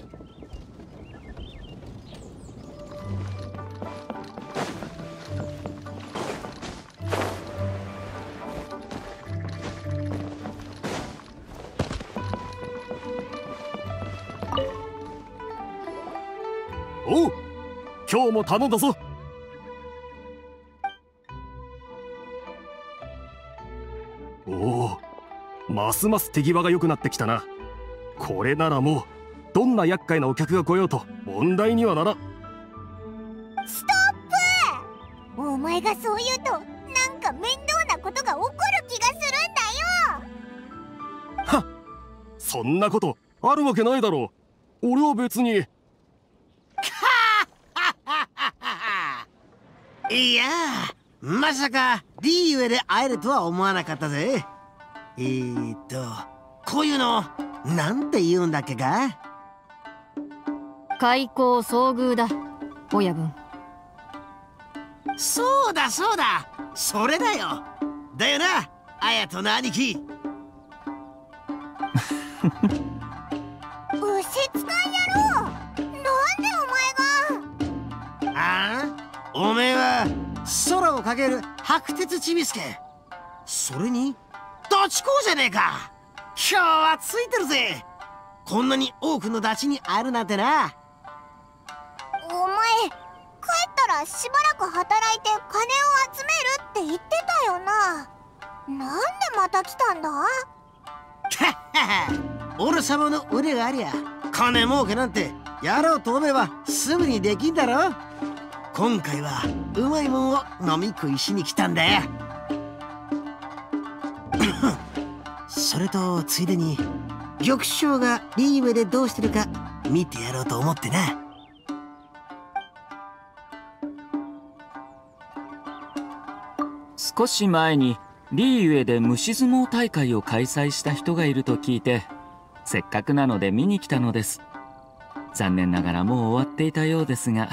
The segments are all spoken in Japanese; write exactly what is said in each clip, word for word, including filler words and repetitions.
おう、今日も頼んだぞ。おお、ますます手際が良くなってきたな。これならもうどんな厄介なお客が来ようと問題にはならん。 ストップ！お前がそう言うとなんか面倒なことが起こる気がするんだよ。 はっ、そんなことあるわけないだろう。俺は別に。 いやー、まさかリーユエで会えるとは思わなかったぜ。えーっとこういうのなんて言うんだっけか。 開口遭遇だ、親分。 そうだそうだ、それだよ。だよな、綾人の兄貴。 うしつかい野郎、なんでお前が。 ああ、おめえは空をかける白鉄ちびすけ、それにダチ公じゃねえか。今日はついてるぜ。こんなに多くのダチに会えるなんてな。 お前帰ったらしばらく働いて金を集めるって言ってたよな。なんでまた来たんだ。 俺様の腕がありゃ金儲けなんてやろうと思えばすぐにできんだろ。今回はうまいもんを飲み食いしに来たんだよ。それとついでに玉将がリーウェでどうしてるか見てやろうと思ってな。 少し前にリーユエで虫相撲大会を開催した人がいると聞いて、せっかくなので見に来たのです。残念ながらもう終わっていたようですが。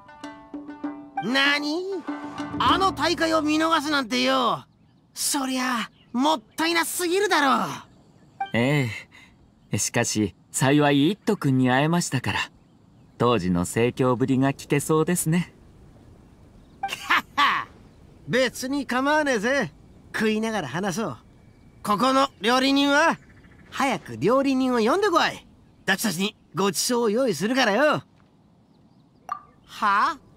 なに？あの大会を見逃すなんてよ。そりゃもったいなすぎるだろう。 ええ、しかし幸い一斗くんに会えましたから、当時の盛況ぶりが聞けそうですね。 はっは、別に構わねえぜ。食いながら話そう。ここの料理人は早く料理人を呼んでこい。ダチたちにごちそうを用意するからよ。はあ？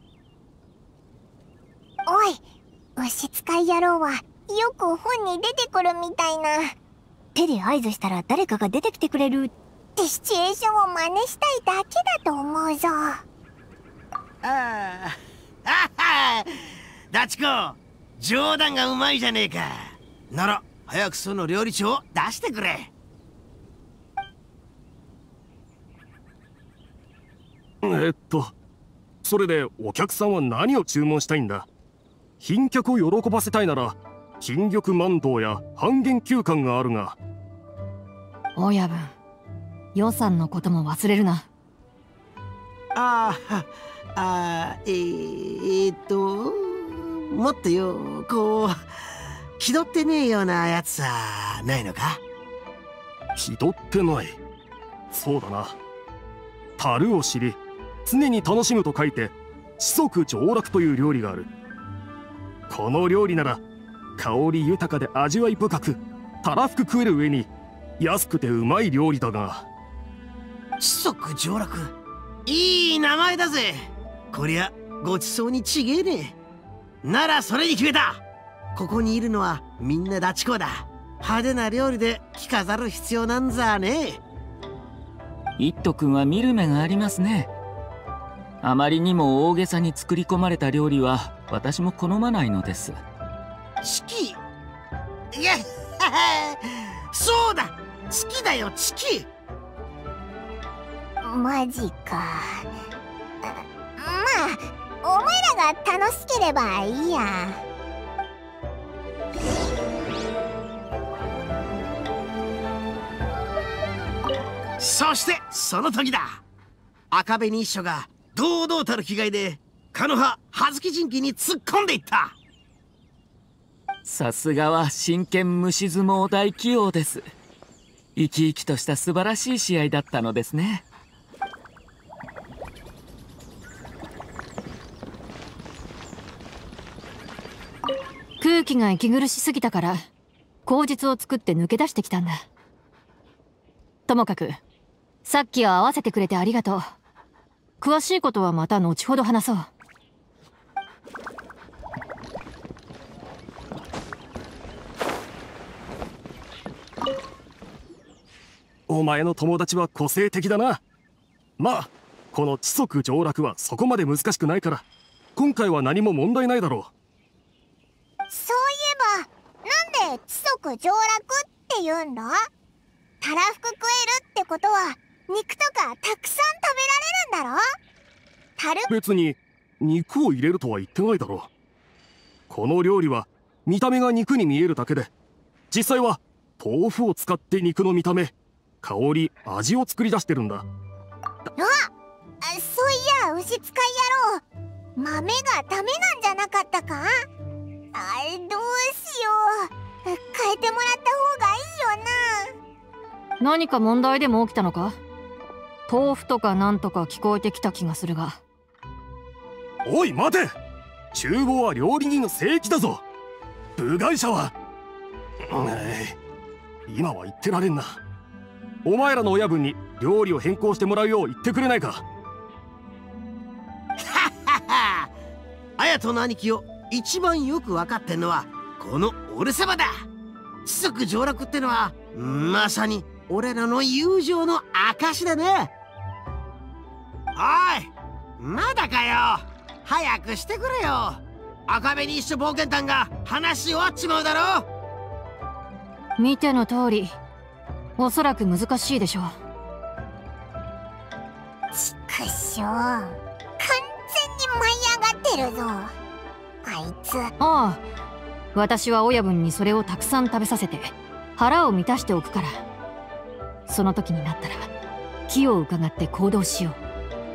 おい、牛使い野郎はよく本に出てくるみたいな。手で合図したら誰かが出てきてくれるってシチュエーションを真似したいだけだと思うぞ。 ああ、あは、ダチ公、冗談がうまいじゃねえか。なら早くその料理長を出してくれ。 えっとそれでお客さんは何を注文したいんだ。賓客を喜ばせたいなら金玉万堂や半減休館があるが。 親分、予算のことも忘れるな。 ああ、あーえー、えー、っともっとよ、こう気取ってねえようなやつさないのか。 気取ってない。そうだな。樽を知り常に楽しむと書いて四足上楽という料理がある。この料理なら香り豊かで味わい深くたらふく食える上に安くてうまい料理だが。 四足上楽、いい名前だぜ。こりゃごちそうにちげえねえ。ならそれに決めた。ここにいるのはみんなダチ公だ。派手な料理で着飾る必要なんざねえ。 一斗くんは見る目がありますね。あまりにも大げさに作り込まれた料理は私も好まないのです。 チキ、いやそうだ、チキだよ、チキ。 マジか。まあお前らが楽しければいいや。 そしてその時だ。赤紅一緒が堂々たる気概でかの葉葉月陣記に突っ込んでいった。 さすがは真剣虫相撲大器用です。生き生きとした素晴らしい試合だったのですね。 時が息苦しすぎたから口実を作って抜け出してきたんだ。ともかくさっきは会わせてくれてありがとう。詳しいことはまた後ほど話そう。 お前の友達は個性的だな。まあこの知足常楽はそこまで難しくないから今回は何も問題ないだろそういえばなんで知足常楽って言うんだ？たらふく食えるってことは肉とかたくさん食べられるんだろ？たるう。別に肉を入れるとは言ってないだろう。この料理は見た目が肉に見えるだけで実際は豆腐を使って肉の見た目香り味を作り出してるんだ。 あ、そういや牛使い野郎、豆がダメなんじゃなかったか？あ、どうしよう、変えてもらった方がいいよな。 何か問題でも起きたのか？豆腐とかなんとか聞こえてきた気がするが。 おい待て、厨房は料理人の聖域だぞ。部外者は、うん、今は言ってられんな。お前らの親分に料理を変更してもらうよう言ってくれないか？ 綾人の兄貴を一番よく分かってんのはこの俺様だ。知足常楽ってのはまさに俺らの友情の証だね。おいまだかよ、早くしてくれよ。赤紅一緒冒険団が話し終わっちまうだろ。 見ての通りおそらく難しいでしょう。 ちくしょう、完全に舞い上がってるぞあいつ。 ああ、私は親分にそれをたくさん食べさせて腹を満たしておくから、その時になったら気を伺って行動しよう。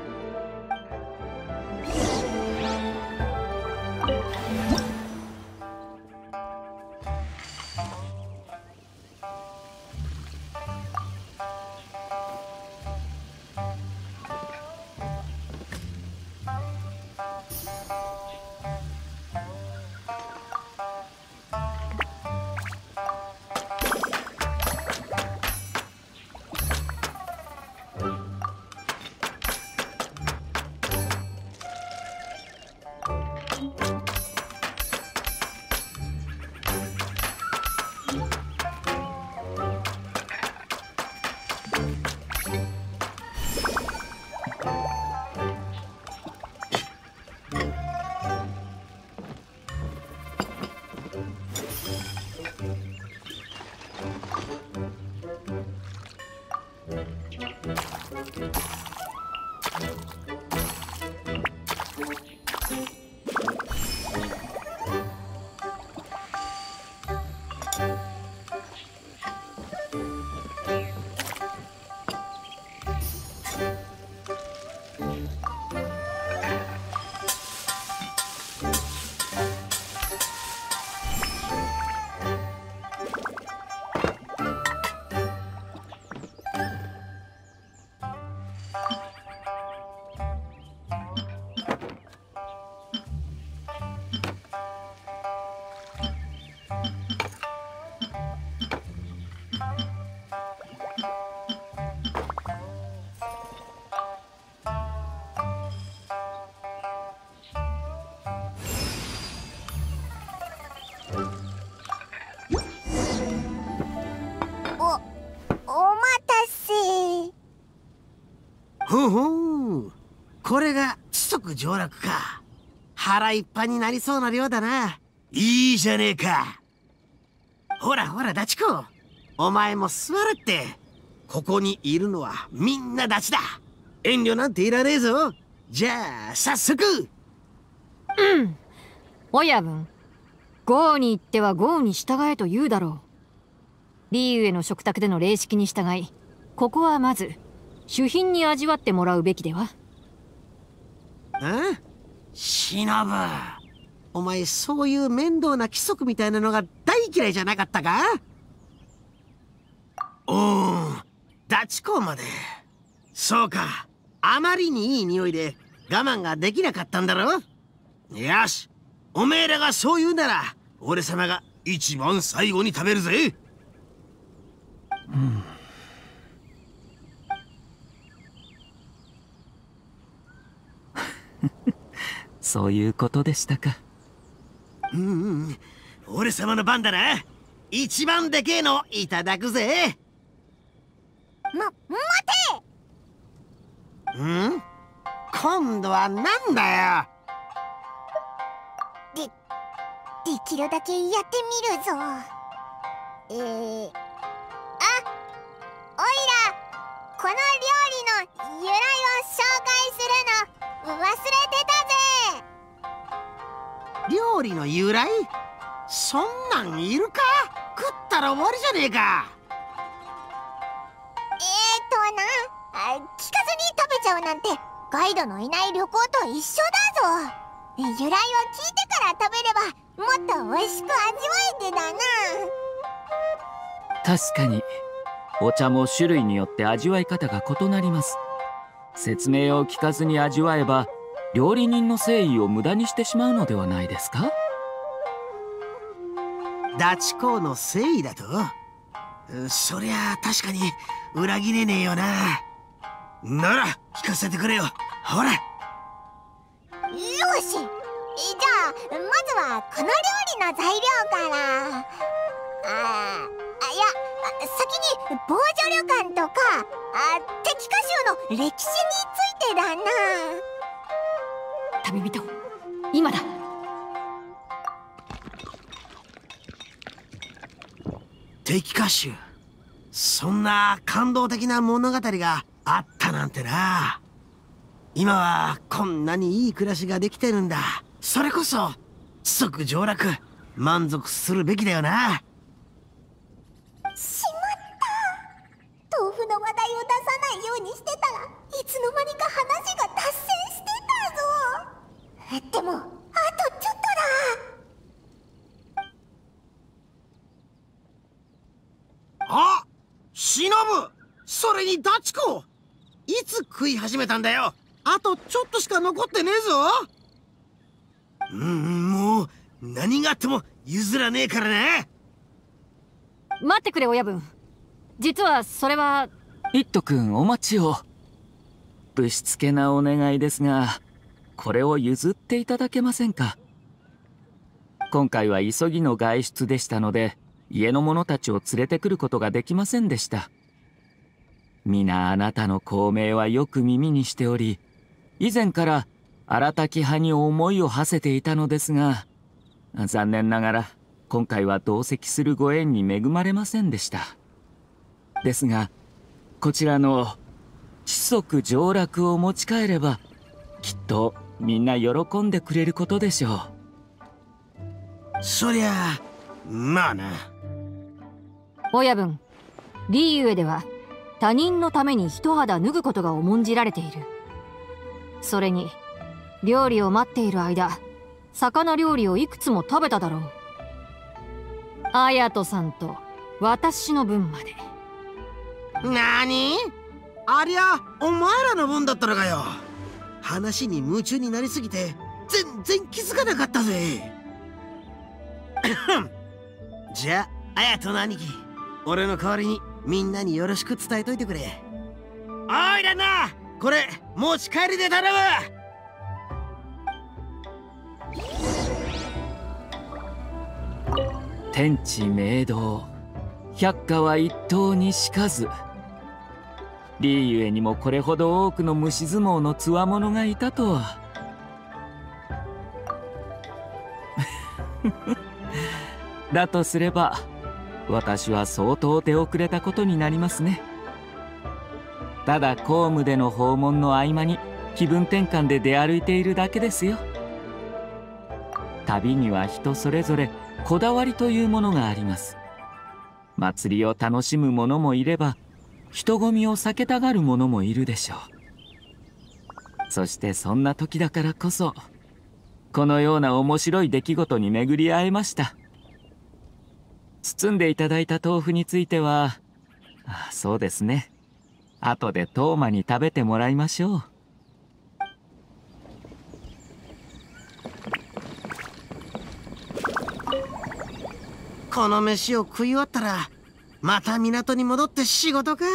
ほほう、これが知足常楽か。腹いっぱいになりそうな量だな。いいじゃねえか。ほらほらダチコ、お前も座れって。ここにいるのはみんなダチだ。遠慮なんていらねえぞ。じゃあ早速。 うん、親分、豪に言っては豪に従えと言うだろう。リーウェの食卓での礼式に従い、ここはまず主賓に味わってもらうべきでは。 ん？忍、お前そういう面倒な規則みたいなのが大嫌いじゃなかったか？おー、ダチ公まで。そうか、あまりにいい匂いで我慢ができなかったんだろ。よし、おめえらがそう言うなら俺様が一番最後に食べるぜ。 うん。そういうことでしたか。 うんうん、俺様の番だな。一番でけえのいただくぜ。 ま、待て。ん？今度はなんだよ。 で、できるだけやってみるぞ。えー、あ、おいら、この料理の由来を紹介するの忘れてたぜ。 料理の由来？そんなんいるか？食ったら終わりじゃねえか。 えーとな、あ、聞かずに食べちゃうなんてガイドのいない旅行と一緒だぞ。由来を聞いてから食べればもっと美味しく味わえてだな。 確かにお茶も種類によって味わい方が異なります。説明を聞かずに味わえば料理人の誠意を無駄にしてしまうのではないですか？ ダチ公の誠意だと？そりゃ確かに裏切れねえよな。なら聞かせてくれよ。ほら。 よし、じゃあまずはこの料理の材料から。ああ、いや、先に防除旅館とかあ敵歌集の歴史についてだな。 旅人、今だ。 敵歌集、そんな感動的な物語があったなんてな。今はこんなにいい暮らしができてるんだ。それこそ即上洛、満足するべきだよな。 しまった。豆腐の話題を出さないようにしてたらいつの間にか話が脱線してたぞ。でもあとちょっとだ。 あ、忍、それにダチコ、いつ食い始めたんだよ。あとちょっとしか残ってねえぞ。うん、もう何があっても譲らねえからね。 待ってくれ親分。実はそれは。 イット君、お待ちを。ぶしつけなお願いですが、これを譲っていただけませんか？今回は急ぎの外出でしたので家の者たちを連れてくることができませんでした。皆あなたの功名はよく耳にしており、以前から荒滝派に思いを馳せていたのですが、残念ながら今回は同席するご縁に恵まれませんでした。ですがこちらの知足上洛を持ち帰ればきっとみんな喜んでくれることでしょう。そりゃあまあな。 親分、リーユエでは他人のために一肌脱ぐことが重んじられている。それに料理を待っている間、魚料理をいくつも食べただろう。綾人さんと私の分まで。 なに？ありゃお前らの分だったのかよ。話に夢中になりすぎて全然気づかなかったぜ。じゃあ綾人の兄貴、俺の代わりにみんなによろしく伝えといてくれ。おいらな、これ持ち帰りで頼む。 天地明道、百花は一頭にしかず。リーゆえにもこれほど多くの虫相撲のつわものがいたとは。だとすれば私は相当出遅れたことになりますね。ただ公務での訪問の合間に気分転換で出歩いているだけですよ。旅には人それぞれこだわりというものがあります。祭りを楽しむ者もいれば人混みを避けたがる者もいるでしょう。そしてそんな時だからこそこのような面白い出来事に巡り会えました。包んでいただいた豆腐については、あ、そうですね、後でトーマに食べてもらいましょう。 この飯を食い終わったらまた港に戻って仕事か。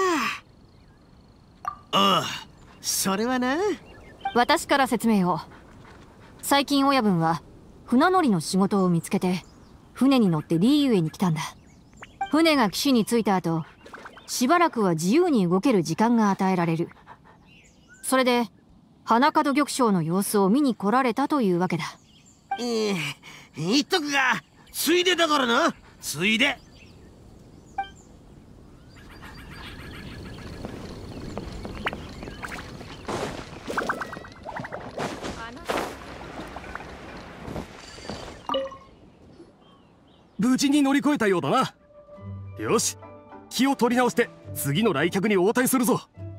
おう、それはな。 私から説明を。最近親分は船乗りの仕事を見つけて船に乗ってリーユエに来たんだ。船が岸に着いた後、しばらくは自由に動ける時間が与えられる。それで花門玉将の様子を見に来られたというわけだ。 ええ、言っとくがついでだからな。ついで。 無事に乗り越えたようだな。よし、気を取り直して次の来客に応対するぞ。